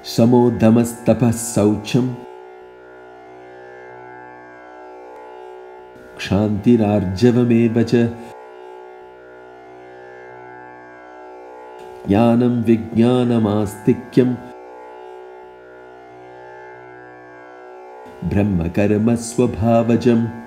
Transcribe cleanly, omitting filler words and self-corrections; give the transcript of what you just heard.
समोदमस्तपः शौचम् क्षान्तिरार्जवमेव च ज्ञानं विज्ञानमास्तिक्यं ब्रह्मकर्म स्वभावजम्।